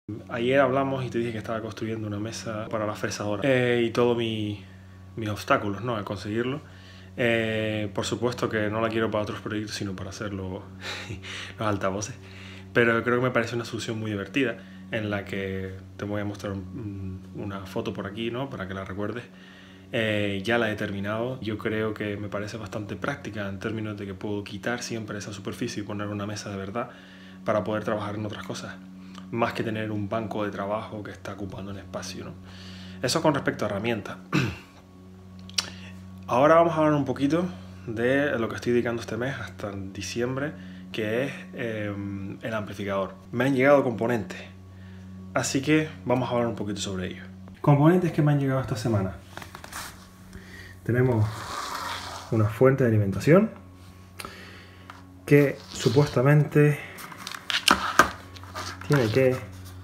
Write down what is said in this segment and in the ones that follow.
Ayer hablamos y te dije que estaba construyendo una mesa para la fresadora y todos mis obstáculos, ¿no?, a conseguirlo. Por supuesto que no la quiero para otros proyectos, sino para hacer los altavoces. Pero creo que me parece una solución muy divertida, en la que te voy a mostrar una foto por aquí, ¿no?, para que la recuerdes. Ya la he terminado. Yo creo que me parece bastante práctica en términos de que puedo quitar siempre esa superficie y poner una mesa de verdad para poder trabajar en otras cosas, más que tener un banco de trabajo que está ocupando un espacio, ¿no? Eso con respecto a herramientas. Ahora vamos a hablar un poquito de lo que estoy dedicando este mes hasta diciembre, que es el amplificador. Me han llegado componentes, así que vamos a hablar un poquito sobre ellos. Componentes que me han llegado esta semana. Tenemos una fuente de alimentación que supuestamente tiene que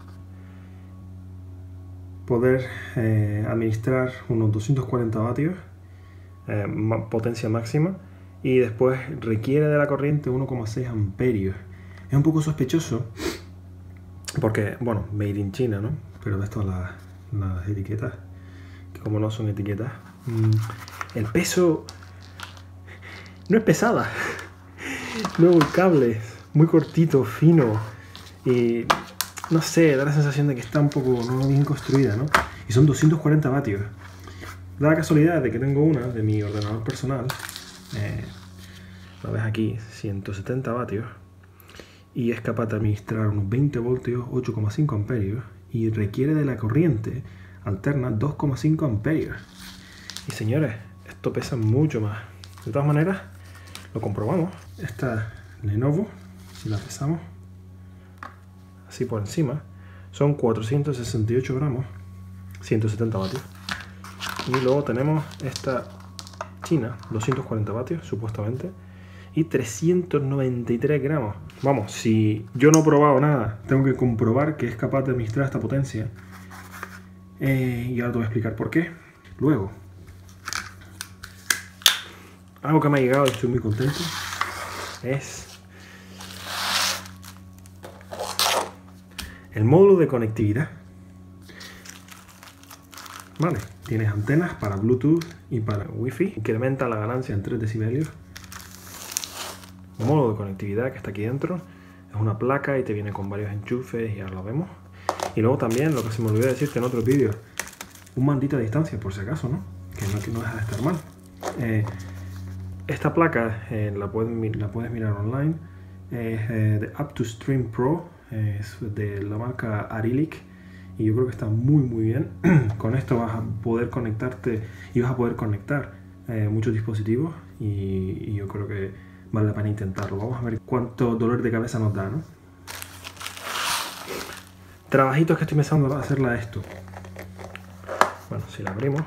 poder administrar unos 240 vatios, potencia máxima, y después requiere de la corriente 1,6 amperios. Es un poco sospechoso porque, bueno, made in China, ¿no? Pero de esto las etiquetas, que como no son etiquetas, el peso no es pesada. Luego el cable es muy cortito, fino, y no sé, da la sensación de que está un poco no bien construida, ¿no? Y son 240 vatios. Da la casualidad de que tengo una de mi ordenador personal, lo ves aquí, 170 vatios, y es capaz de administrar unos 20 voltios, 8,5 amperios, y requiere de la corriente alterna 2,5 amperios. Y señores, esto pesa mucho más. De todas maneras, lo comprobamos. Esta Lenovo, si la pesamos así por encima, son 468 gramos, 170 vatios. Y luego tenemos esta China, 240 vatios supuestamente, y 393 gramos. Vamos, si yo no he probado nada, tengo que comprobar que es capaz de administrar esta potencia. Y ahora te voy a explicar por qué. Luego, algo que me ha llegado y estoy muy contento es el módulo de conectividad. Vale, tienes antenas para Bluetooth y para Wi-Fi. Incrementa la ganancia en 3 decibelios. El módulo de conectividad que está aquí dentro es una placa y te viene con varios enchufes y ahora lo vemos. Y luego también, lo que se me olvidó decirte en otro vídeo, un mantito a distancia por si acaso, ¿no? Que no deja de estar mal. Esta placa la puedes mirar online. Es de Up2Stream Pro, es de la marca Arilic, y yo creo que está muy bien. Con esto vas a poder conectarte y vas a poder conectar muchos dispositivos, y yo creo que vale la pena intentarlo. Vamos a ver cuánto dolor de cabeza nos da, ¿no? Trabajitos que estoy pensando hacerle a esto. Bueno, si la abrimos,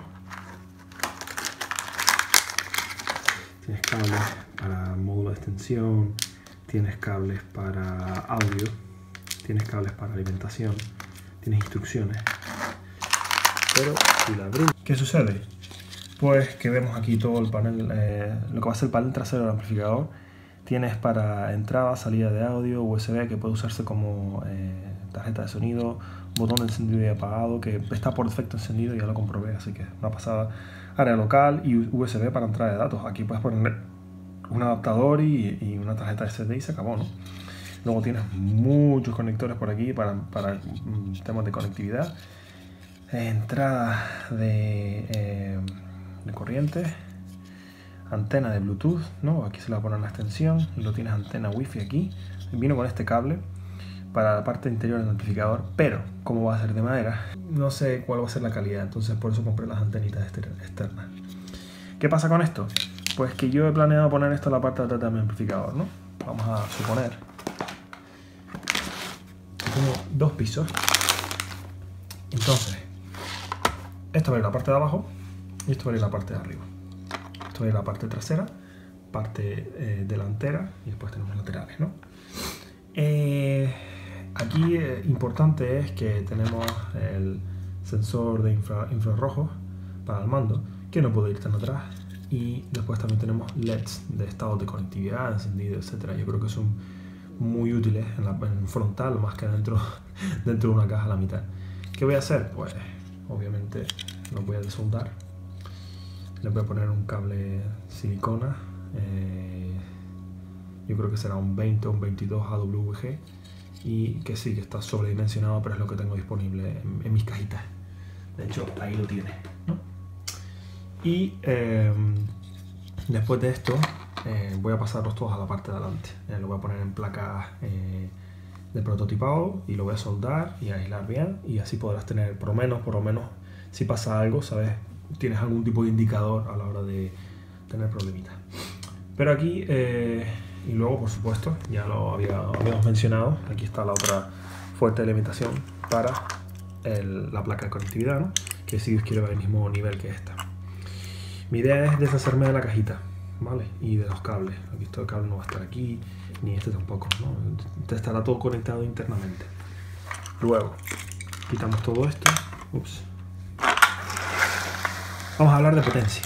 tienes cables para módulo de extensión, tienes cables para audio, tienes cables para alimentación, tienes instrucciones. Pero si la abrimos, ¿qué sucede? Pues que vemos aquí todo el panel, lo que va a ser el panel trasero del amplificador. Tienes para entrada, salida de audio, USB, que puede usarse como tarjeta de sonido, botón de encendido y apagado, que está por defecto encendido, ya lo comprobé, así que una pasada. Área local y USB para entrada de datos. Aquí puedes poner un adaptador y una tarjeta SD y se acabó, ¿no? Luego tienes muchos conectores por aquí para temas de conectividad. Entrada de corriente, antena de Bluetooth, ¿no? Aquí se le va a poner la extensión, y lo tienes antena Wi-Fi aquí. Vino con este cable para la parte interior del amplificador, pero como va a ser de madera, no sé cuál va a ser la calidad, entonces por eso compré las antenitas externas. ¿Qué pasa con esto? Pues que yo he planeado poner esto en la parte de atrás de mi amplificador, ¿no? Vamos a suponer que tengo 2 pisos. Entonces, esto va a ir la parte de abajo y esto va a ir la parte de arriba. Esto va a ir la parte trasera, parte delantera, y después tenemos laterales, ¿no? Aquí importante es que tenemos el sensor de infrarrojos para el mando, que no puede ir tan atrás, y después también tenemos LEDs de estado de conectividad, encendido, etc. Yo creo que son muy útiles en frontal más que dentro de una caja a la mitad. ¿Qué voy a hacer? Pues obviamente lo voy a desoldar. Le voy a poner un cable silicona. Yo creo que será un 20 o un 22 AWG. Y que sí, que está sobredimensionado, pero es lo que tengo disponible en mis cajitas. De hecho, ahí lo tiene, ¿no? Y después de esto voy a pasarlos todos a la parte de adelante. Lo voy a poner en placas de prototipado y lo voy a soldar y aislar bien, y así podrás tener por lo menos si pasa algo, sabes, tienes algún tipo de indicador a la hora de tener problemitas. Pero aquí y luego, por supuesto, ya lo habíamos mencionado, aquí está la otra fuente de alimentación para la placa de conectividad, ¿no? Que si Dios quiere va al mismo nivel que esta. Mi idea es deshacerme de la cajita, ¿vale? Y de los cables. Aquí este cable no va a estar aquí, ni este tampoco, ¿no? Estará todo conectado internamente. Luego, quitamos todo esto. Ups. Vamos a hablar de potencia.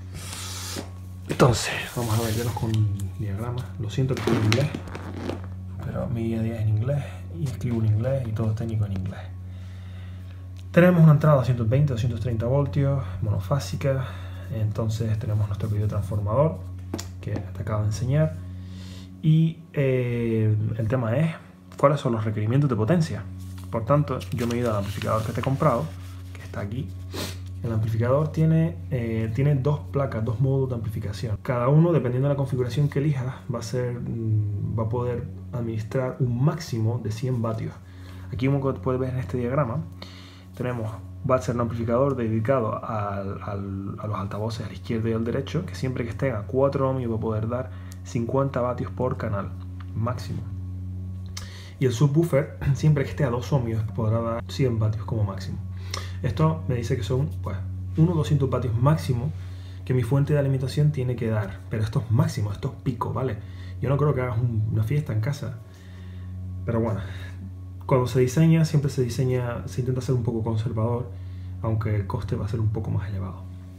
Entonces, vamos a vernos con un diagrama. Lo siento que estoy en inglés, pero mi día a día es en inglés y escribo en inglés y todo es técnico en inglés. Tenemos una entrada a 120 o 230 voltios, monofásica. Entonces tenemos nuestro videotransformador que te acabo de enseñar. Y el tema es cuáles son los requerimientos de potencia. Por tanto, yo me he ido al amplificador que te he comprado, que está aquí. El amplificador tiene dos placas, dos modos de amplificación. Cada uno, dependiendo de la configuración que elijas, va a poder administrar un máximo de 100 vatios. Aquí, como puedes ver en este diagrama, va a ser un amplificador dedicado a los altavoces a la izquierda y al derecho, que siempre que estén a 4 ohmios va a poder dar 50 vatios por canal máximo. Y el subwoofer, siempre que esté a 2 ohmios, podrá dar 100 vatios como máximo. Esto me dice que son pues, unos 200 vatios máximo que mi fuente de alimentación tiene que dar. Pero esto es máximo, esto es pico, ¿vale? Yo no creo que hagas una fiesta en casa. Pero bueno, cuando se diseña, siempre se intenta ser un poco conservador, aunque el coste va a ser un poco más elevado.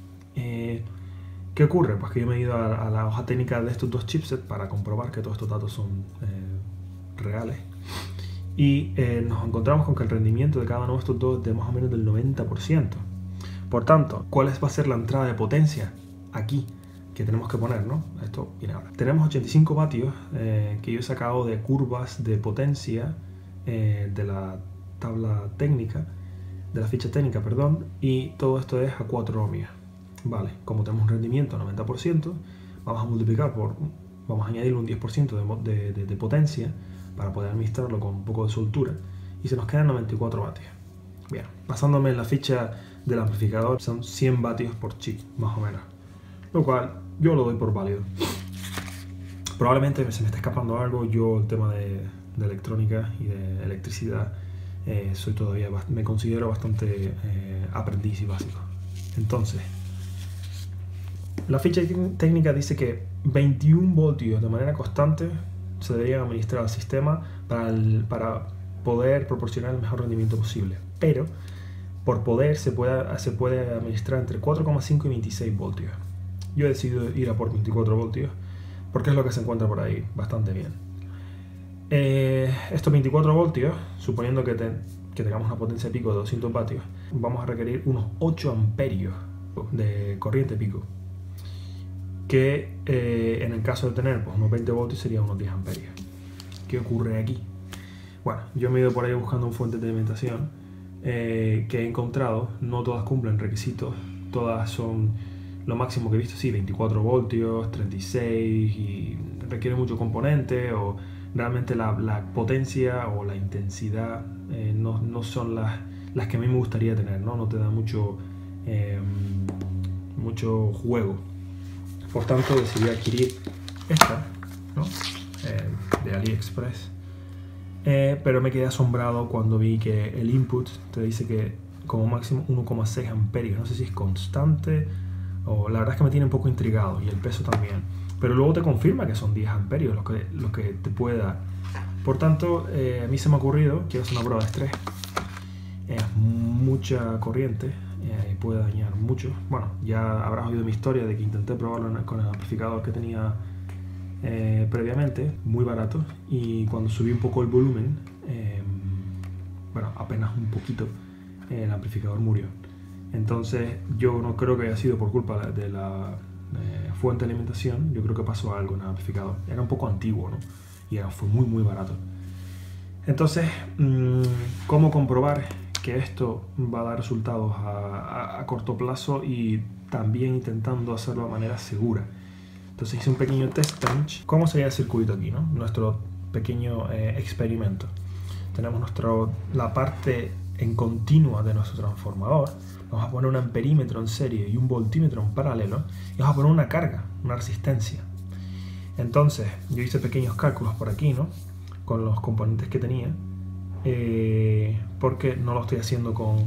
¿Qué ocurre? Pues que yo me he ido a la hoja técnica de estos dos chipsets para comprobar que todos estos datos son reales. Y nos encontramos con que el rendimiento de cada uno de estos dos es de más o menos del 90%. Por tanto, ¿cuál va a ser la entrada de potencia aquí que tenemos que poner, ¿no? Esto viene ahora. Tenemos 85 vatios que yo he sacado de curvas de potencia de la tabla técnica, de la ficha técnica, perdón, y todo esto es a 4 ohmios. Vale, como tenemos un rendimiento 90%, vamos a multiplicar vamos a añadirle un 10% de potencia para poder administrarlo con un poco de soltura, y se nos quedan 94 vatios. Bien, basándome en la ficha del amplificador, son 100 vatios por chip, más o menos, lo cual yo lo doy por válido. Probablemente se me está escapando algo. Yo el tema de electrónica y de electricidad me considero bastante aprendiz y básico. Entonces, la ficha técnica dice que 21 voltios de manera constante se deberían administrar al sistema para poder proporcionar el mejor rendimiento posible. Pero por poder se puede administrar entre 4,5 y 26 voltios. Yo he decidido ir a por 24 voltios porque es lo que se encuentra por ahí bastante bien. Estos 24 voltios, suponiendo que tengamos una potencia pico de 200 vatios, vamos a requerir unos 8 amperios de corriente pico, que en el caso de tener pues, unos 20 voltios sería unos 10 amperios. ¿Qué ocurre aquí? Bueno, yo me he ido por ahí buscando fuentes de alimentación que he encontrado. No todas cumplen requisitos, todas son lo máximo que he visto, sí, 24 voltios, 36, y requiere mucho componente, o realmente la potencia o la intensidad no son las que a mí me gustaría tener, no te da mucho juego. Por tanto, decidí adquirir esta, ¿no? De AliExpress. Pero me quedé asombrado cuando vi que el input te dice que como máximo 1,6 amperios. No sé si es constante o la verdad es que me tiene un poco intrigado, y el peso también. Pero luego te confirma que son 10 amperios lo que te puede dar. Por tanto, a mí se me ha ocurrido, quiero hacer una prueba de estrés. Es mucha corriente y puede dañar mucho. Bueno, ya habrás oído mi historia de que intenté probarlo con el amplificador que tenía previamente, muy barato, y cuando subí un poco el volumen, bueno, apenas un poquito, el amplificador murió. Entonces yo no creo que haya sido por culpa de la fuente de alimentación, yo creo que pasó algo en el amplificador. Era un poco antiguo, ¿no? Y fue muy barato. Entonces, ¿cómo comprobar que esto va a dar resultados a corto plazo y también intentando hacerlo de manera segura? Entonces hice un pequeño test bench. ¿Cómo sería el circuito aquí, no? Nuestro pequeño experimento. Tenemos la parte en continua de nuestro transformador. Vamos a poner un amperímetro en serie y un voltímetro en paralelo. Y vamos a poner una carga, una resistencia. Entonces, yo hice pequeños cálculos por aquí, ¿no? Con los componentes que tenía. Porque no lo estoy haciendo con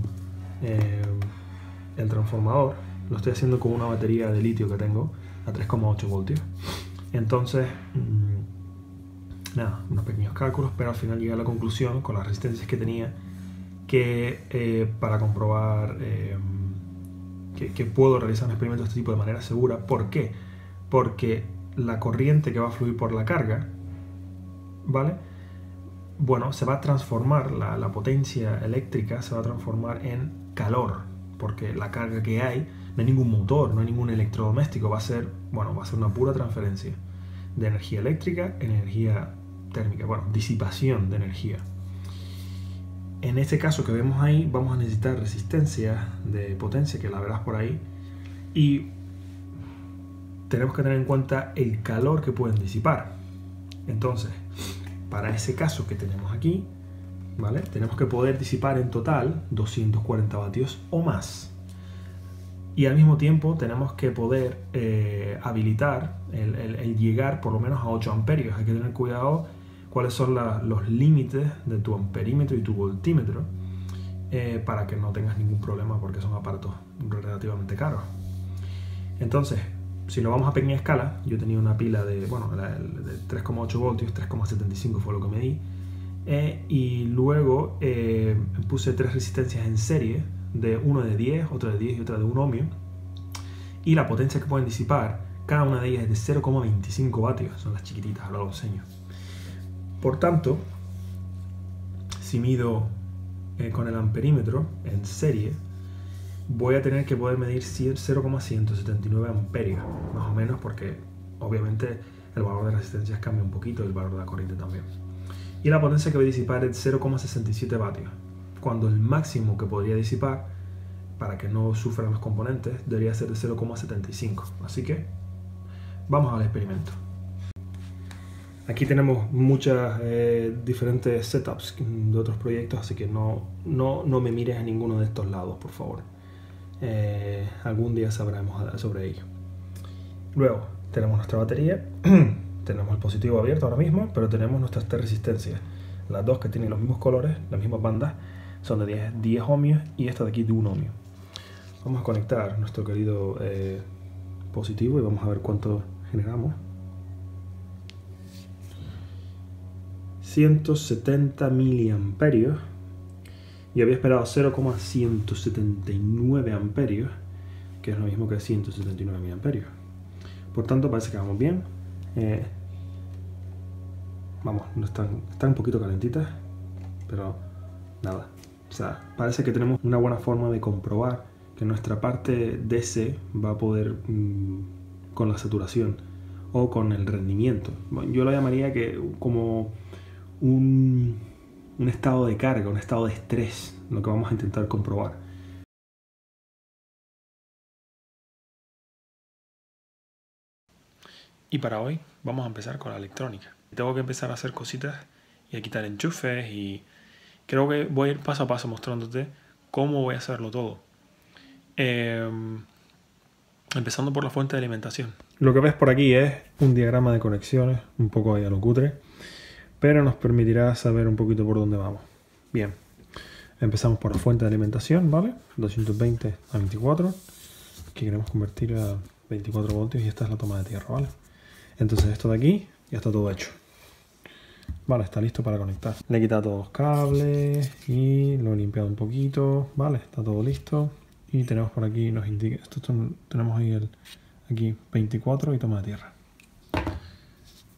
el transformador. Lo estoy haciendo con una batería de litio que tengo a 3,8 voltios. Entonces, nada, unos pequeños cálculos, pero al final llegué a la conclusión, con las resistencias que tenía, que para comprobar que puedo realizar un experimento de este tipo de manera segura. ¿Por qué? Porque la corriente que va a fluir por la carga, ¿vale? Bueno, se va a transformar, la potencia eléctrica se va a transformar en calor, porque la carga que hay, no hay ningún motor, no hay ningún electrodoméstico, va a ser una pura transferencia de energía eléctrica en energía térmica, bueno, disipación de energía. En este caso que vemos ahí, vamos a necesitar resistencia de potencia, que la verás por ahí, y tenemos que tener en cuenta el calor que pueden disipar. Entonces, para ese caso que tenemos aquí, ¿vale? Tenemos que poder disipar en total 240 vatios o más. Y al mismo tiempo tenemos que poder habilitar el llegar por lo menos a 8 amperios. Hay que tener cuidado cuáles son los límites de tu amperímetro y tu voltímetro para que no tengas ningún problema, porque son aparatos relativamente caros. Entonces, si lo vamos a pequeña escala, yo tenía una pila de 3,8 voltios, 3,75 fue lo que medí, y luego puse 3 resistencias en serie, una de 10, otra de 10 y otra de 1 ohmio, y la potencia que pueden disipar, cada una de ellas es de 0,25 vatios, son las chiquititas, ahora lo enseño. Por tanto, si mido con el amperímetro en serie, voy a tener que poder medir 0,179 amperios, más o menos, porque obviamente el valor de resistencias cambia un poquito, el valor de la corriente también. Y la potencia que voy a disipar es 0,67 vatios, cuando el máximo que podría disipar, para que no sufran los componentes, debería ser de 0,75. Así que vamos al experimento. Aquí tenemos muchas diferentes setups de otros proyectos, así que no me mires a ninguno de estos lados, por favor. Algún día sabremos sobre ello. Luego tenemos nuestra batería. Tenemos el positivo abierto ahora mismo, pero tenemos nuestras 3 resistencias. Las dos que tienen los mismos colores, las mismas bandas, son de 10 ohmios y esta de aquí de 1 ohmio. Vamos a conectar nuestro querido positivo y vamos a ver cuánto generamos. 170 miliamperios. Y había esperado 0,179 amperios, que es lo mismo que 179 miliamperios. Por tanto, parece que vamos bien. Vamos, no están un poquito calentitas, pero nada. O sea, parece que tenemos una buena forma de comprobar que nuestra parte DC va a poder con la saturación o con el rendimiento. Bueno, yo lo llamaría que como un estado de carga, un estado de estrés, lo que vamos a intentar comprobar. Y para hoy vamos a empezar con la electrónica. Tengo que empezar a hacer cositas y a quitar enchufes, y creo que voy a ir paso a paso mostrándote cómo voy a hacerlo todo. Empezando por la fuente de alimentación. Lo que ves por aquí es un diagrama de conexiones, un poco ahí a lo cutre, pero nos permitirá saber un poquito por dónde vamos. Bien, empezamos por la fuente de alimentación, ¿vale? 220 a 24, que queremos convertir a 24 voltios, y esta es la toma de tierra, ¿vale? Entonces esto de aquí ya está todo hecho. Vale, está listo para conectar. Le he quitado todos los cables y lo he limpiado un poquito, ¿vale? Está todo listo. Y tenemos por aquí, nos indica, tenemos ahí aquí 24 y toma de tierra.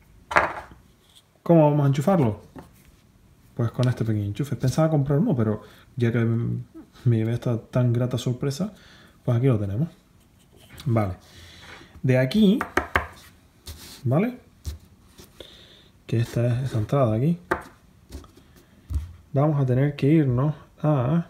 ¿Cómo vamos a enchufarlo? Pues con este pequeño enchufe. Pensaba comprar uno, pero ya que me llevé esta tan grata sorpresa, pues aquí lo tenemos. Vale. De aquí, ¿vale? Que esta es esta entrada de aquí. Vamos a tener que irnos a...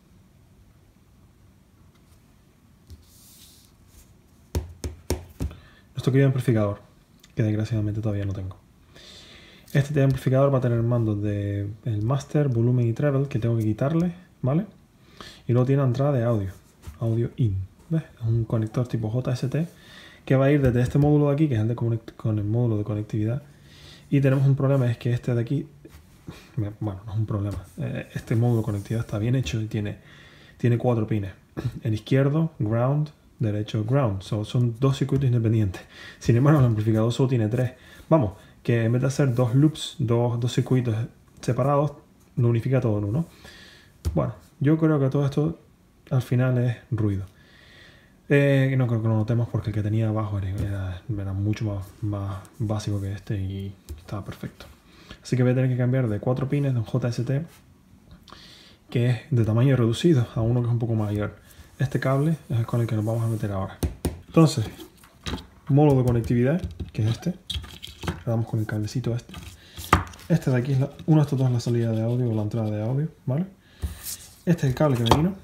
nuestro querido amplificador, que desgraciadamente todavía no tengo. Este amplificador va a tener mandos de el master, volumen y treble, que tengo que quitarle, ¿vale? Y luego tiene entrada de audio, audio in, ¿ves? Es un conector tipo JST que va a ir desde este módulo de aquí, que es el de con el módulo de conectividad. Y tenemos un problema, es que este de aquí, bueno, no es un problema, este módulo de conectividad está bien hecho y tiene 4 pines. El izquierdo, ground, derecho, ground. Son 2 circuitos independientes. Sin embargo, el amplificador solo tiene 3. Vamos, que en vez de hacer 2 loops, 2 circuitos separados, lo unifica todo en uno. Bueno, yo creo que todo esto al final es ruido. No creo que lo notemos porque el que tenía abajo era mucho más básico que este y estaba perfecto. Así que voy a tener que cambiar de 4 pines de un JST que es de tamaño reducido a uno que es un poco mayor. Este cable es el con el que nos vamos a meter ahora. Entonces, módulo de conectividad, que es este. Le damos con el cablecito este. Este de aquí es uno de estos dos es la salida de audio o la entrada de audio, ¿vale? Este es el cable que me vino.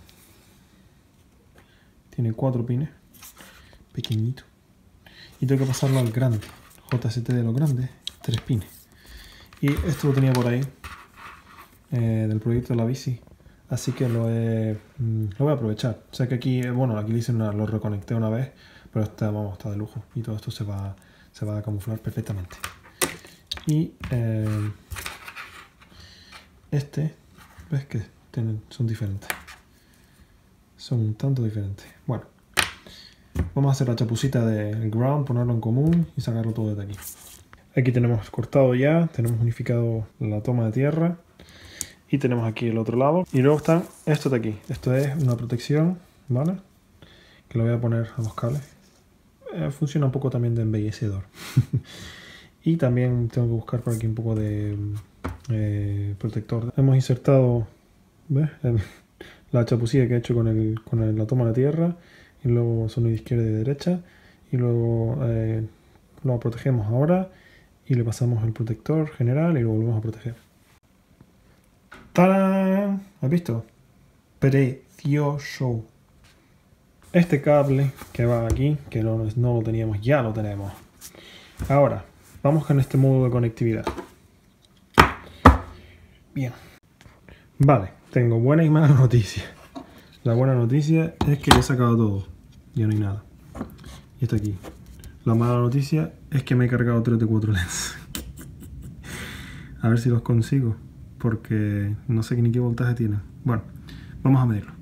Tiene 4 pines, pequeñito. Y tengo que pasarlo al grande, JST de los grandes, 3 pines. Y esto lo tenía por ahí, del proyecto de la bici. Así que lo voy a aprovechar. O sea que aquí, bueno, aquí lo reconecté una vez, pero está de lujo. Y todo esto se va a camuflar perfectamente. Y ves que son diferentes. Son un tanto diferentes. Bueno, vamos a hacer la chapucita del ground, ponerlo en común y sacarlo todo desde aquí. Aquí tenemos cortado ya, tenemos unificado la toma de tierra. Y tenemos aquí el otro lado. Y luego están estos de aquí. Esto es una protección, ¿vale? Que lo voy a poner a los cables. Funciona un poco también de embellecedor. Y también tengo que buscar por aquí un poco de protector. Hemos insertado, ¿ves? La chapucilla que he hecho con la toma de tierra. Y luego sonido izquierda y derecha. Y luego lo protegemos ahora. Y le pasamos el protector general y lo volvemos a proteger. ¡Tarán! ¿Has visto? Precioso. Este cable que va aquí, que no lo teníamos, ya lo tenemos. Ahora, vamos con este módulo de conectividad. Bien. Vale, tengo buena y mala noticia. La buena noticia es que he sacado todo. Ya no hay nada. Y está aquí. La mala noticia es que me he cargado 3 de 4 LEDs. A ver si los consigo. Porque no sé ni qué voltaje tiene. Bueno, vamos a medirlo.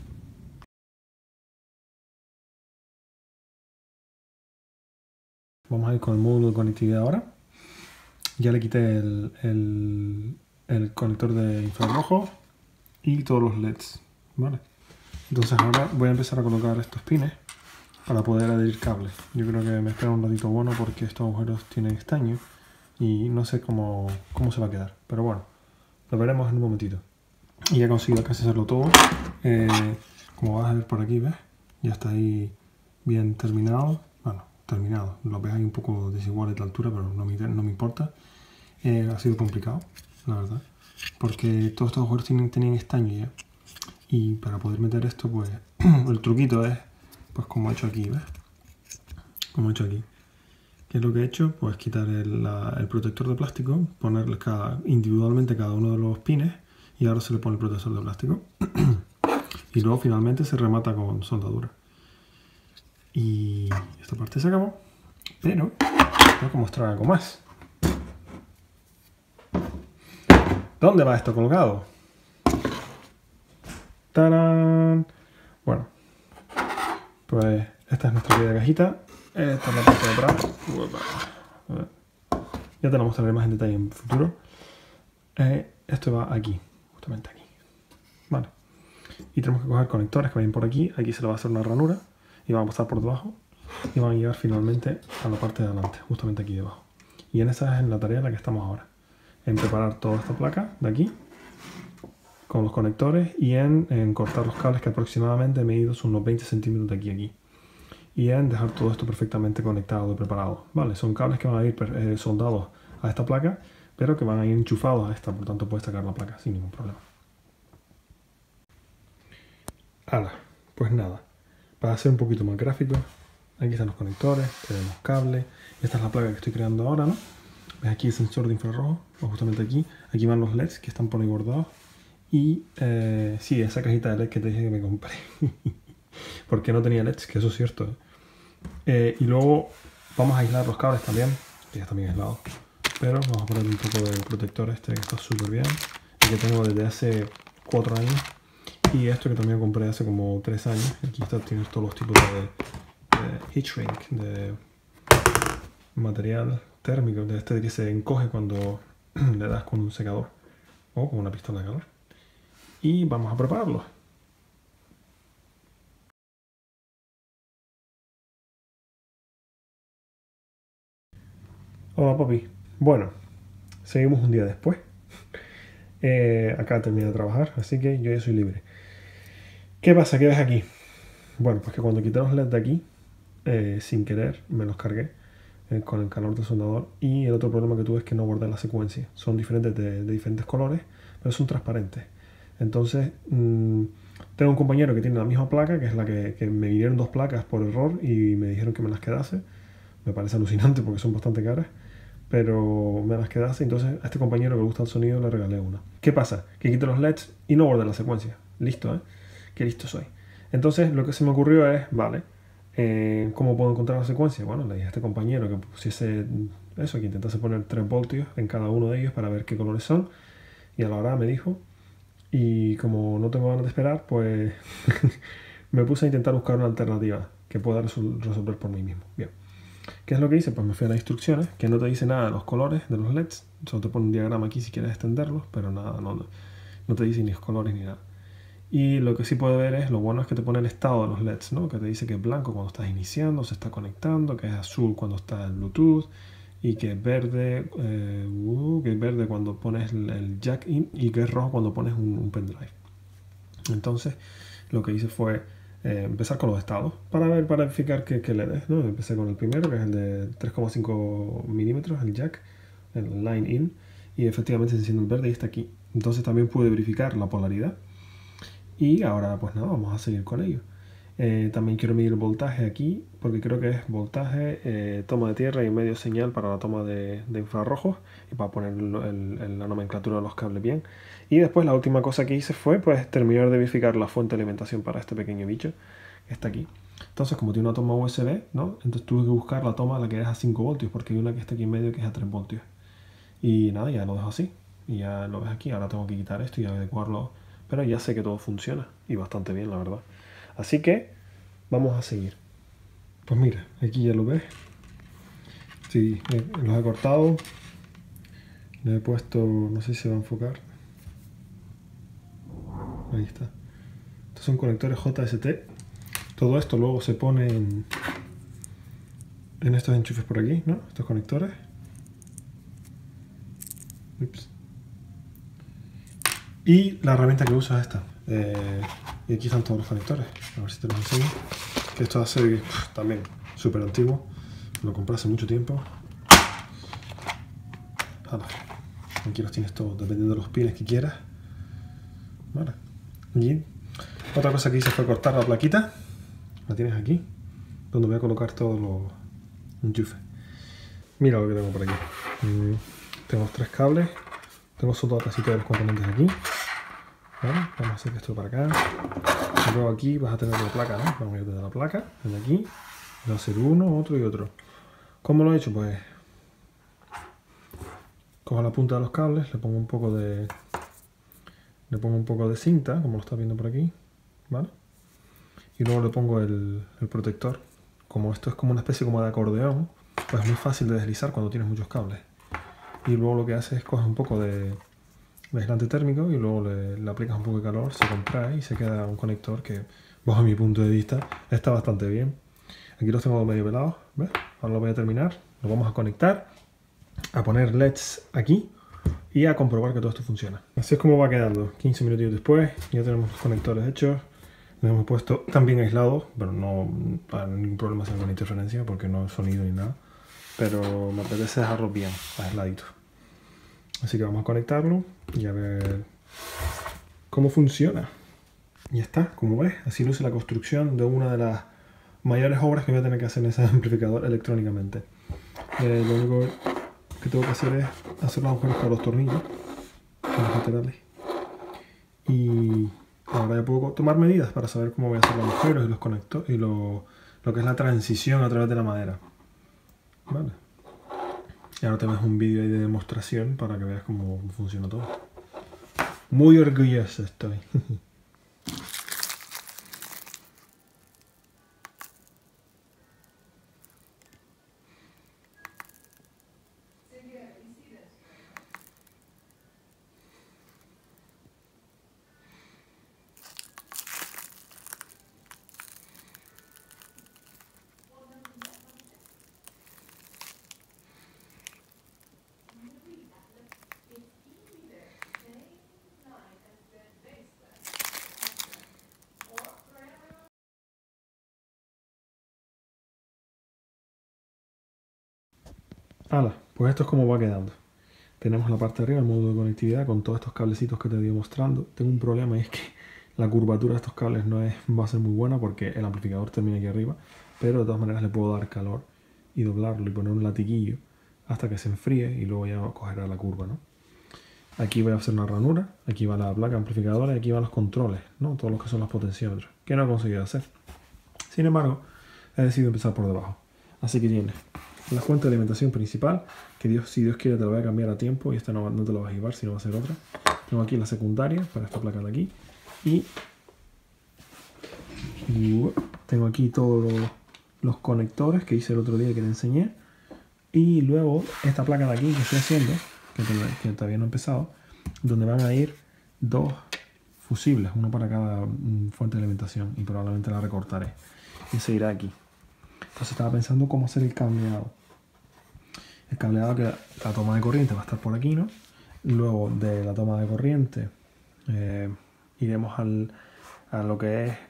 Vamos a ir con el módulo de conectividad ahora. Ya le quité el conector de infrarrojo y todos los LEDs. ¿Vale? Entonces ahora voy a empezar a colocar estos pines para poder adherir cables. Yo creo que me espera un ratito bueno porque estos agujeros tienen estaño y no sé cómo se va a quedar. Pero bueno. Lo veremos en un momentito. Y ya he conseguido casi hacerlo todo. Como vas a ver por aquí, ¿ves? Ya está ahí bien terminado. Bueno, terminado. Lo ves ahí un poco desiguales de altura, pero no me importa. Ha sido complicado, la verdad. Porque todos estos agujeros tenían estaño ya. Y para poder meter esto, pues el truquito es, pues como he hecho aquí, ¿ves? Como he hecho aquí. ¿Qué es lo que he hecho? Pues quitar el protector de plástico, ponerle individualmente cada uno de los pines y ahora se le pone el protector de plástico. Y luego finalmente se remata con soldadura. Y esta parte se acabó, pero tengo que mostrar algo más. ¿Dónde va esto colgado? ¡Tarán! Bueno, pues esta es nuestra querida cajita. Esta es la parte de atrás. Ya te lo mostraré más en detalle en el futuro. Esto va aquí, justamente aquí. Vale. Y tenemos que coger conectores que vayan por aquí. Aquí se le va a hacer una ranura y van a pasar por debajo y van a llegar finalmente a la parte de adelante, justamente aquí debajo. Y en esa es la tarea en la que estamos ahora. en preparar toda esta placa de aquí con los conectores y en cortar los cables que aproximadamente medidos unos 20 centímetros de aquí a aquí. Y en dejar todo esto perfectamente conectado y preparado. Vale, son cables que van a ir soldados a esta placa, pero que van a ir enchufados a esta, por tanto puedes sacar la placa sin ningún problema. Ahora, pues nada, para hacer un poquito más gráfico, aquí están los conectores, tenemos cables, esta es la placa que estoy creando ahora, ¿no? ¿Ves aquí el sensor de infrarrojo? Pues justamente aquí van los LEDs que están por ahí bordados. Y sí, esa cajita de LED que te dije que me compré. Porque no tenía LEDs, que eso es cierto. Y luego vamos a aislar los cables también, que ya están bien aislados. Pero vamos a poner un poco de protector este que está súper bien. Y que tengo desde hace 4 años. Y esto que también compré hace como 3 años. Aquí tienes todos los tipos de heat shrink, de material térmico, de este que se encoge cuando le das con un secador o con una pistola de calor. Y vamos a prepararlo. Hola papi. Bueno, seguimos un día después. Acá terminé de trabajar, así que yo ya soy libre. ¿Qué pasa? ¿Qué ves aquí? Bueno, pues que cuando quité los LEDs de aquí, sin querer, me los cargué con el calor del soldador. Y el otro problema que tuve es que no guardé la secuencia. Son diferentes de diferentes colores, pero son transparentes. Entonces, tengo un compañero que tiene la misma placa, que es la que me vinieron 2 placas por error y me dijeron que me las quedase. Me parece alucinante porque son bastante caras, pero me las quedase. Entonces a este compañero que le gusta el sonido le regalé una. ¿Qué pasa? Que quité los LEDs y no guardé la secuencia. Listo, ¿eh? Qué listo soy. Entonces lo que se me ocurrió es, vale, ¿cómo puedo encontrar la secuencia? Bueno, le dije a este compañero que pusiese eso, que intentase poner 3 voltios en cada uno de ellos para ver qué colores son. Y a la hora me dijo, y como no tengo ganas de esperar, pues me puse a intentar buscar una alternativa que pueda resolver por mí mismo. Bien. ¿Qué es lo que hice? Pues me fui a las instrucciones, que no te dice nada de los colores de los LEDs, solo te pone un diagrama aquí si quieres extenderlos, pero nada, no te dice ni los colores ni nada. Y lo que sí puedes ver es, lo bueno es que te pone el estado de los LEDs, ¿no? Que te dice que es blanco cuando estás iniciando, se está conectando, que es azul cuando está el Bluetooth, y que es verde, cuando pones el jack in, y que es rojo cuando pones un pendrive. Entonces, lo que hice fue empezar con los estados para verificar qué LED es, ¿no? Empecé con el primero, que es el de 3,5 milímetros, el jack, el line in, y efectivamente se enciende el verde y está aquí. Entonces también pude verificar la polaridad. Y ahora pues nada, vamos a seguir con ello. También quiero medir el voltaje aquí, porque creo que es voltaje, toma de tierra y medio señal para la toma de infrarrojos y para poner la nomenclatura de los cables bien. Y después la última cosa que hice fue pues terminar de verificar la fuente de alimentación para este pequeño bicho que está aquí. Entonces, como tiene una toma USB, ¿no? Entonces tuve que buscar la toma la que es a 5 voltios, porque hay una que está aquí en medio que es a 3 voltios. Y nada, ya lo dejo así. Y ya lo ves aquí. Ahora tengo que quitar esto y adecuarlo. Pero ya sé que todo funciona. Y bastante bien, la verdad. Así que vamos a seguir. Pues mira, aquí ya lo ves. Sí, los he cortado. Le he puesto, no sé si se va a enfocar. Ahí está. Estos son conectores JST. Todo esto luego se pone en estos enchufes por aquí, ¿no? Estos conectores. Ups. Y la herramienta que uso es esta. Y aquí están todos los conectores. A ver si te los enseño. Que esto hace también súper antiguo. Lo compré hace mucho tiempo. Aquí los tienes todos, dependiendo de los pines que quieras. Vale. Y otra cosa que hice fue cortar la plaquita. La tienes aquí, donde voy a colocar todos los enchufes. Mira lo que tengo por aquí. Tengo 3 cables. Tengo soldado casi todos los componentes aquí. ¿Vale? Vamos a hacer esto para acá. Y luego aquí vas a tener la placa, ¿no? Vamos a ir desde la placa, desde aquí. Voy a hacer uno, otro y otro. ¿Cómo lo he hecho? Pues cojo la punta de los cables, le pongo un poco de cinta, como lo estás viendo por aquí, ¿vale? Y luego le pongo el protector. Como esto es como una especie como de acordeón, pues es muy fácil de deslizar cuando tienes muchos cables. Y luego lo que haces es coger un poco de aislante térmico y luego le aplicas un poco de calor, se contrae y se queda un conector que, bajo mi punto de vista, está bastante bien. Aquí los tengo medio pelados, ¿ves? Ahora lo voy a terminar, lo vamos a conectar, a poner LEDs aquí y a comprobar que todo esto funciona. Así es como va quedando. 15 minutos después ya tenemos los conectores hechos. Los hemos puesto también aislados, pero no hay ningún problema sin alguna interferencia porque no hay sonido ni nada. Pero me apetece dejarlo bien aisladitos. Así que vamos a conectarlo y a ver cómo funciona. Y ya está, como ves, así luce la construcción de una de las mayores obras que voy a tener que hacer en ese amplificador electrónicamente. Lo único que tengo que hacer es hacer los agujeros para los tornillos, con los laterales. Y ahora ya puedo tomar medidas para saber cómo voy a hacer los agujeros y los conectores y lo que es la transición a través de la madera. Vale. Y ahora te ves un vídeo ahí de demostración para que veas cómo funciona todo. Muy orgulloso estoy. Hala, pues esto es como va quedando. Tenemos la parte de arriba, el módulo de conectividad, con todos estos cablecitos que te he ido mostrando. Tengo un problema y es que la curvatura de estos cables no va a ser muy buena porque el amplificador termina aquí arriba, pero de todas maneras le puedo dar calor y doblarlo y poner un latiguillo hasta que se enfríe y luego ya cogerá la curva, ¿no? Aquí voy a hacer una ranura, aquí va la placa amplificadora y aquí van los controles, ¿no? Todos los que son los potenciómetros, que no he conseguido hacer. Sin embargo, he decidido empezar por debajo. Así que tienes la fuente de alimentación principal, que si Dios quiere te la voy a cambiar a tiempo y esta no te la vas a llevar, sino va a ser otra. Tengo aquí la secundaria para esta placa de aquí y tengo aquí todos los conectores que hice el otro día que te enseñé y luego esta placa de aquí que estoy haciendo, que todavía no he empezado, donde van a ir dos fusibles, uno para cada fuente de alimentación y probablemente la recortaré y se irá aquí. Entonces estaba pensando cómo hacer el cableado. El cableado, que la toma de corriente va a estar por aquí, ¿no? Luego de la toma de corriente iremos a lo que es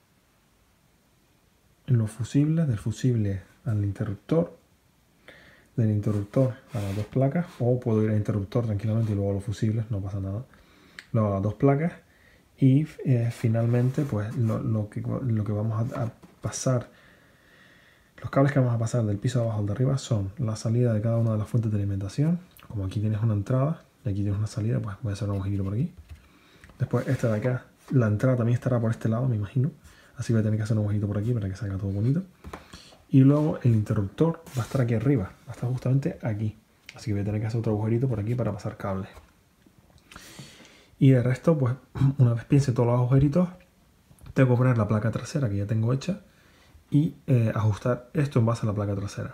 los fusibles, del fusible al interruptor, del interruptor a las dos placas, o puedo ir al interruptor tranquilamente y luego a los fusibles, no pasa nada. Luego a las dos placas y finalmente pues lo que vamos a pasar. Los cables que vamos a pasar del piso de abajo al de arriba son la salida de cada una de las fuentes de alimentación. Como aquí tienes una entrada y aquí tienes una salida, pues voy a hacer un agujerito por aquí. Después esta de acá, la entrada también estará por este lado, me imagino. Así voy a tener que hacer un agujerito por aquí para que salga todo bonito. Y luego el interruptor va a estar aquí arriba, va a estar justamente aquí. Así que voy a tener que hacer otro agujerito por aquí para pasar cables. Y de resto, pues una vez piense todos los agujeritos, tengo que poner la placa trasera que ya tengo hecha y ajustar esto en base a la placa trasera.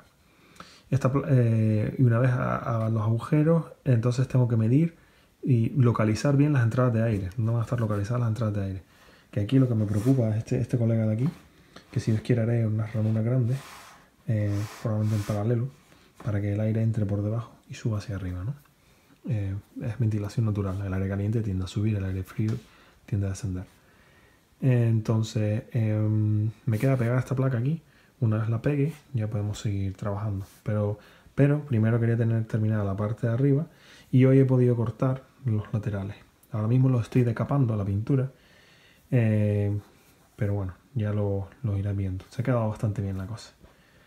Y una vez a los agujeros, entonces tengo que medir y localizar bien las entradas de aire. No van a estar localizadas las entradas de aire. Que aquí lo que me preocupa es este colega de aquí, que si Dios quiere haré una ranura grande, probablemente en paralelo, para que el aire entre por debajo y suba hacia arriba, ¿no? Es ventilación natural. El aire caliente tiende a subir, el aire frío tiende a descender. Entonces me queda pegar esta placa aquí. Una vez la pegue ya podemos seguir trabajando, pero primero quería tener terminada la parte de arriba y hoy he podido cortar los laterales. Ahora mismo lo estoy decapando a la pintura, pero bueno, ya lo iré viendo. Se ha quedado bastante bien la cosa.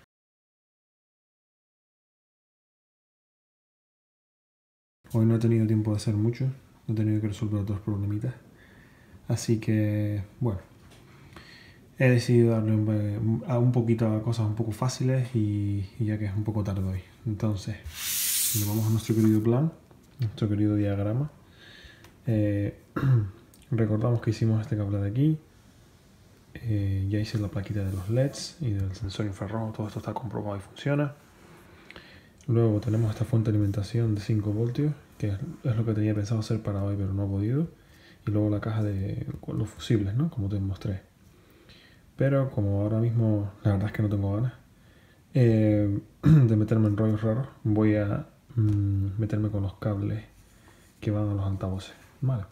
Hoy no he tenido tiempo de hacer mucho, he tenido que resolver otros problemitas, así que bueno, he decidido darle un poquito a cosas un poco fáciles y ya que es un poco tarde hoy. Entonces, nos vamos a nuestro querido plan, nuestro querido diagrama. Recordamos que hicimos este cable de aquí. Ya hice la plaquita de los LEDs y del sensor infrarrojo, todo esto está comprobado y funciona. Luego tenemos esta fuente de alimentación de 5 voltios, que es lo que tenía pensado hacer para hoy, pero no he podido. Y luego la caja con los fusibles, ¿no? Como te mostré. Pero como ahora mismo la verdad es que no tengo ganas de meterme en rollos raros, voy a meterme con los cables que van a los altavoces, ¿vale?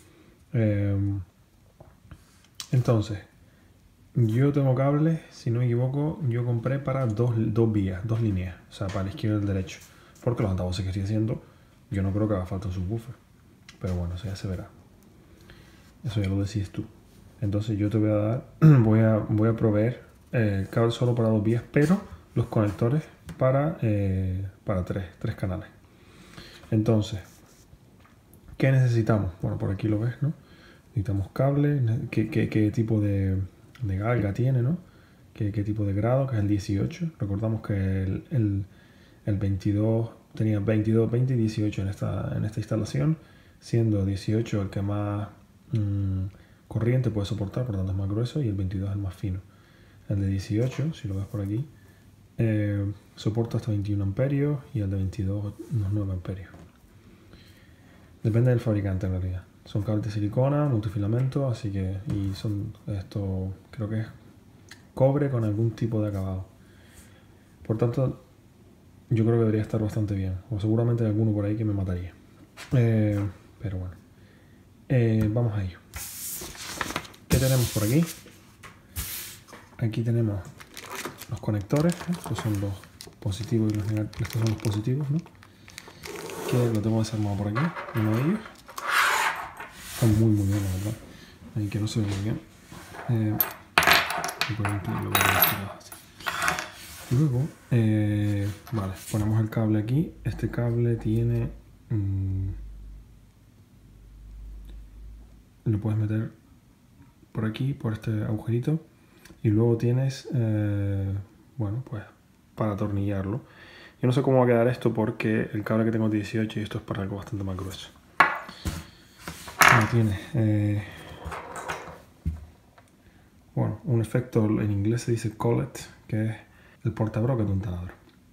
Entonces, yo tengo cables, si no me equivoco, yo compré para dos vías, dos líneas, o sea, para la izquierda y el derecho, porque los altavoces que estoy haciendo, yo no creo que haga falta un subwoofer, pero bueno, eso ya se verá. Eso ya lo decides tú. Entonces yo te voy a dar, voy a proveer cable solo para dos vías, pero los conectores para tres canales. Entonces, ¿qué necesitamos? Bueno, por aquí lo ves, ¿no? Necesitamos cable, qué tipo de galga tiene, ¿no? ¿Qué tipo de grado? Que es el 18. Recordamos que el 22 tenía 22, 20 y 18 en esta instalación, siendo 18 el que más corriente puede soportar, por lo tanto es más grueso, y el 22 es el más fino. El de 18, si lo ves por aquí, soporta hasta 21 amperios y el de 22 unos 9 amperios. Depende del fabricante en realidad. Son cables de silicona, multifilamento, así que, y son esto, creo que es cobre con algún tipo de acabado. Por tanto, yo creo que debería estar bastante bien. O seguramente hay alguno por ahí que me mataría. Pero bueno. Vamos a ello. ¿Qué tenemos por aquí? Aquí tenemos los conectores. Estos son los positivos y los negativos. Estos son los positivos, ¿no? Que lo tengo desarmado por aquí. Uno de ellos. Está muy bien, la verdad. Ahí que no se ve muy bien. Luego, vale, ponemos el cable aquí. Este cable tiene... lo puedes meter por aquí, por este agujerito. Y luego tienes, bueno, pues para atornillarlo. Yo no sé cómo va a quedar esto porque el cable que tengo es 18 y esto es para algo bastante más grueso. Tiene, bueno, un efecto en inglés se dice collet, que es el portabroques de un taladro.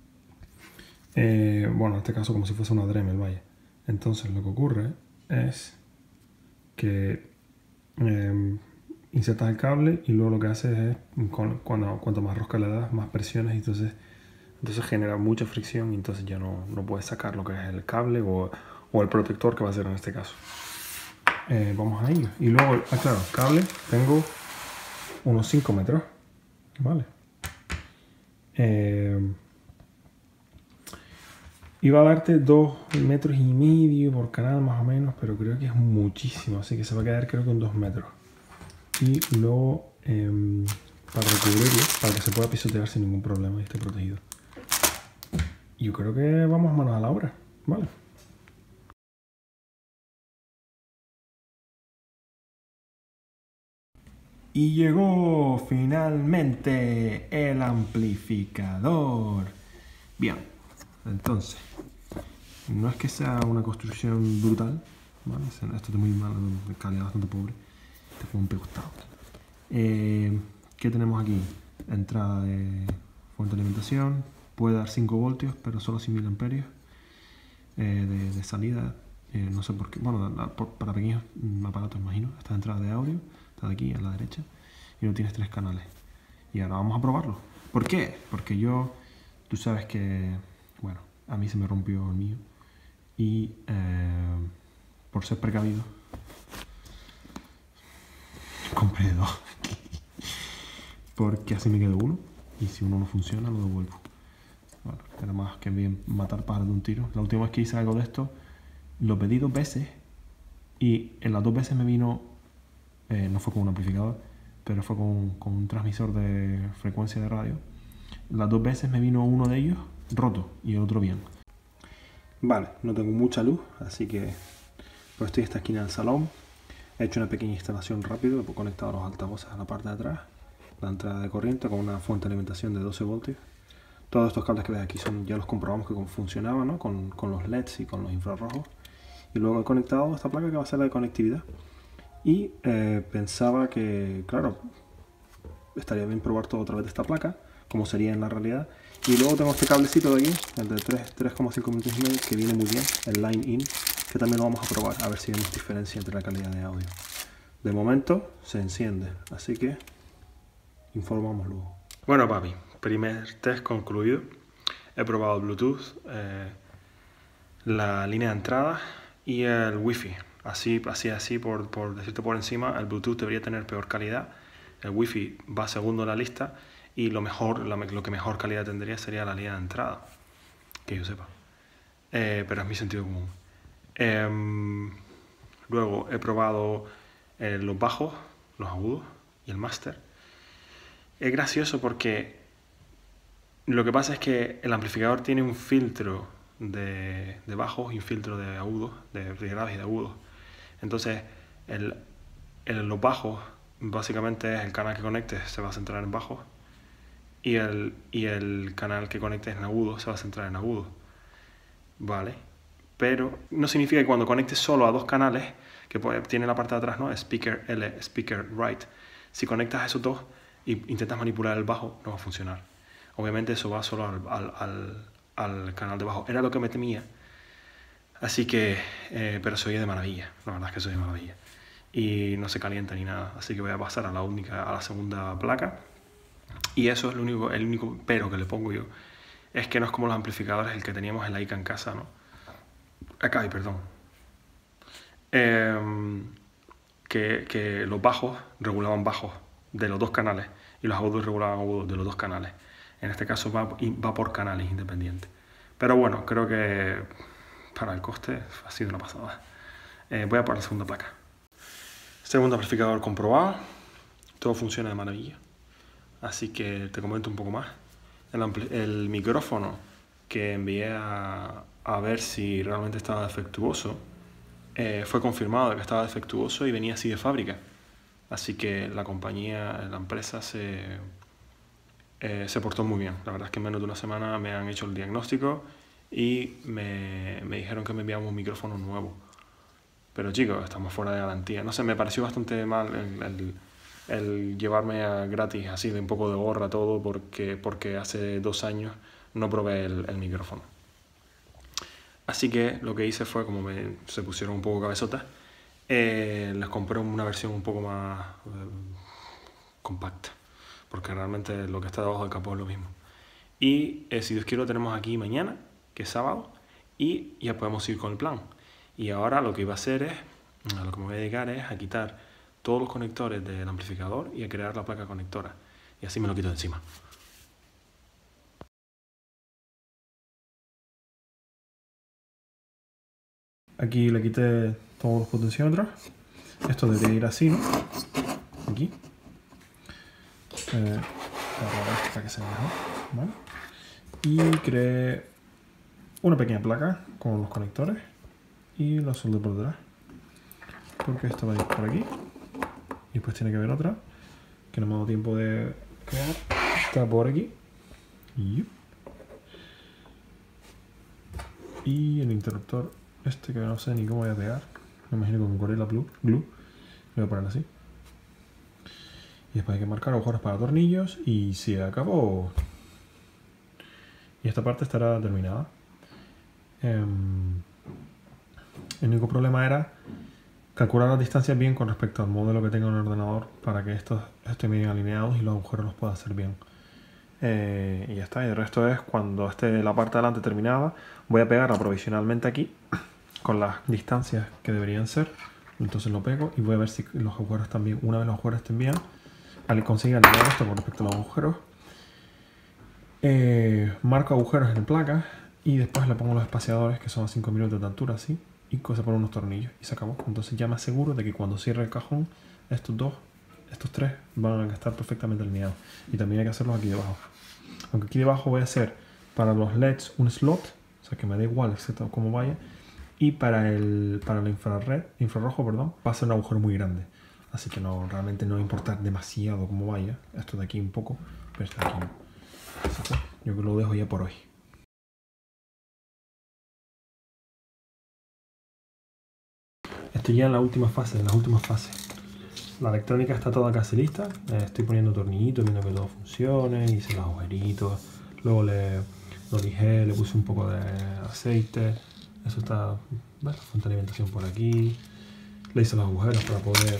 Bueno, en este caso como si fuese una Dremel, vaya. Entonces lo que ocurre es que insertas el cable y luego lo que haces es, cuanto más rosca le das, más presiones, y entonces genera mucha fricción y entonces ya no puedes sacar lo que es el cable o el protector, que va a ser en este caso. Vamos a ello. Y luego, claro, cable, tengo unos 5 metros, ¿vale? Iba a darte 2,5 metros por canal más o menos, pero creo que es muchísimo, así que se va a quedar creo que en 2 metros. Y luego, para recubrirlo, para que se pueda pisotear sin ningún problema y esté protegido. Yo creo que vamos manos a la obra, ¿vale? Y llegó finalmente el amplificador. Bien, entonces, no es que sea una construcción brutal, ¿vale? Esto es muy malo, de calidad bastante pobre. Este fue un pegostado. ¿Qué tenemos aquí? Entrada de fuente de alimentación. Puede dar 5 voltios, pero solo 100.000 amperios. De salida, no sé por qué. Bueno, para pequeños aparatos, imagino. Esta entrada de audio. Está de aquí a la derecha y no tienes 3 canales. Y ahora vamos a probarlo. ¿Por qué? Porque tú sabes que, bueno, a mí se me rompió el mío y por ser precavido compré 2 porque así me quedo uno y si uno no funciona lo devuelvo. Bueno, era más que bien matar pájaros de un tiro. La última vez que hice algo de esto lo pedí 2 veces y en las 2 veces me vino... no fue con un amplificador, pero fue con un transmisor de frecuencia de radio. Las 2 veces me vino uno de ellos roto y el otro bien. Vale, no tengo mucha luz, así que pues estoy en esta esquina del salón. He hecho una pequeña instalación rápida, he conectado los altavoces a la parte de atrás, la entrada de corriente con una fuente de alimentación de 12 voltios. Todos estos cables que ves aquí ya los comprobamos que funcionaban, ¿no? con los LEDs y con los infrarrojos. Y luego he conectado esta placa que va a ser la de conectividad. Y pensaba que, claro, estaría bien probar todo a través de esta placa, como sería en la realidad. Y luego tengo este cablecito de aquí, el de 3,5 metros y medio, que viene muy bien, el line in, que también lo vamos a probar, a ver si vemos diferencia entre la calidad de audio. De momento se enciende, así que informamos luego. Bueno, papi, primer test concluido. He probado Bluetooth, la línea de entrada y el Wi-Fi. Así por decirte por encima, el Bluetooth debería tener peor calidad. El Wi-Fi va segundo en la lista y lo que mejor calidad tendría sería la línea de entrada, que yo sepa. Pero es mi sentido común. Luego he probado los bajos, los agudos y el máster. Es gracioso porque lo que pasa es que el amplificador tiene un filtro de bajos y un filtro de agudos, de graves y de agudos. Entonces, los bajos básicamente es el canal que conectes se va a centrar en bajos y el canal que conectes en agudos se va a centrar en agudos. Vale, pero no significa que cuando conectes solo a dos canales, que tiene la parte de atrás, ¿no? Speaker L, speaker right. Si conectas a esos dos e intentas manipular el bajo, no va a funcionar. Obviamente eso va solo al canal de bajo. Era lo que me temía. Así que, pero se oye de maravilla. La verdad es que se oye de maravilla. Y no se calienta ni nada. Así que voy a pasar a la segunda placa. Y eso es el único pero que le pongo yo. Es que no es como los amplificadores el que teníamos en la ICA en casa, ¿no? Acá, perdón. Que los bajos regulaban bajos de los dos canales y los agudos regulaban agudos de los dos canales. En este caso va por canales independientes. Pero bueno, creo que para el coste ha sido una pasada. Voy a por la segunda placa. Segundo amplificador comprobado. Todo funciona de maravilla. Así que te comento un poco más. El micrófono que envié a ver si realmente estaba defectuoso fue confirmado que estaba defectuoso y venía así de fábrica. Así que la empresa se portó muy bien. La verdad es que en menos de una semana me han hecho el diagnóstico y me dijeron que me enviaban un micrófono nuevo. Pero chicos, estamos fuera de garantía. No sé, me pareció bastante mal el llevarme gratis así de un poco de gorra todo porque hace 2 años no probé el micrófono. Así que lo que hice fue, como se pusieron un poco cabezotas, les compré una versión un poco más compacta, porque realmente lo que está debajo del capó es lo mismo. Y si Dios quiere lo tenemos aquí mañana, que es sábado, y ya podemos ir con el plan. Y ahora lo que iba a hacer a lo que me voy a dedicar es a quitar todos los conectores del amplificador y a crear la placa conectora. Y así me lo quito de encima. Aquí le quité todos los potenciómetros. Esto debería ir así, ¿no? Aquí. Para que se vea mejor, ¿vale? Y creé una pequeña placa con los conectores y la soldé por detrás. Porque esta va a ir por aquí. Y después tiene que haber otra que no me ha dado tiempo de crear. Está por aquí. Y el interruptor este que no sé ni cómo voy a pegar. Me imagino con Gorilla Glue. Lo voy a poner así. Y después hay que marcar agujeros para tornillos y se acabó. Y esta parte estará terminada. El único problema era calcular las distancias bien con respecto al modelo que tenga en el ordenador para que estos estén bien alineados y los agujeros los pueda hacer bien. Y ya está. Y el resto es cuando esté la parte de delante terminada, voy a pegarla provisionalmente aquí con las distancias que deberían ser. Entonces lo pego y voy a ver si los agujeros están bien. Una vez los agujeros estén bien, al conseguir alinear esto con respecto a los agujeros, marco agujeros en placa y después le pongo los espaciadores que son a 5 milímetros de altura así y se ponen unos tornillos y se acabó. Entonces ya me aseguro de que cuando cierre el cajón estos tres van a estar perfectamente alineados. Y también hay que hacerlos aquí debajo. Aunque aquí debajo voy a hacer para los LEDs un slot, o sea que me da igual excepto cómo vaya. Y para el infrarrojo, va a ser un agujero muy grande. Así que realmente no va a importar demasiado cómo vaya. Esto de aquí un poco, pero esto de aquí no. Así que yo creo que lo dejo ya por hoy. Estoy ya en la última fase, La electrónica está toda casi lista. Estoy poniendo tornillitos, viendo que todo funcione. Hice los agujeritos. Luego lo lijé, le puse un poco de aceite. Eso está, bueno, fuente de alimentación por aquí. Le hice los agujeros para poder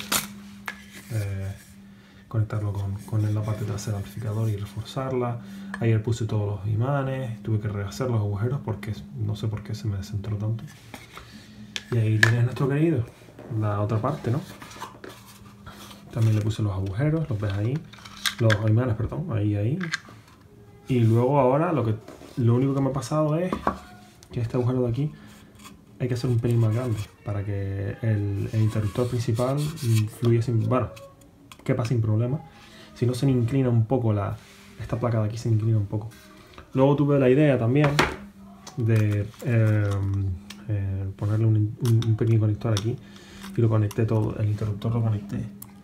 conectarlo con la parte trasera del amplificador y reforzarla. Ayer puse todos los imanes. Tuve que rehacer los agujeros porque no sé por qué se me descentró tanto. Y ahí tienes nuestro querido, la otra parte, ¿no? También le puse los agujeros, los ves ahí, los imanes, perdón, ahí. Y luego ahora lo único que me ha pasado es que este agujero de aquí hay que hacer un pelín más grande para que el interruptor principal fluya quepa sin problema. Si no, se me inclina un poco esta placa de aquí, se me inclina un poco. Luego tuve la idea también de ponerle un pequeño conector aquí y lo conecté todo, el interruptor lo conecté.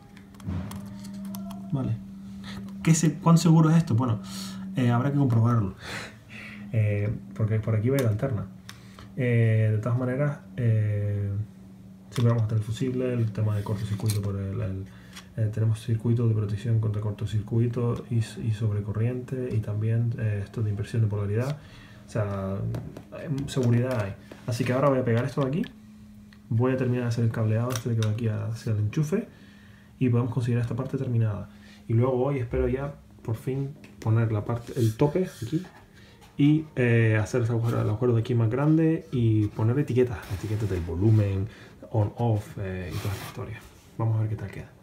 Vale. ¿Cuán seguro es esto? Bueno, habrá que comprobarlo. Porque por aquí va a ir alterna. De todas maneras, siempre vamos a tener fusible, el tema de cortocircuito por tenemos circuito de protección contra cortocircuito y sobrecorriente, y también esto de inversión de polaridad. O sea, seguridad hay. Así que ahora voy a pegar esto de aquí, voy a terminar de hacer el cableado de que va aquí hacia el enchufe, y podemos conseguir esta parte terminada. Y luego hoy espero ya por fin poner el tope aquí y hacer el agujero de aquí más grande y poner etiquetas del volumen, on, off y toda esta historia. Vamos a ver qué tal queda.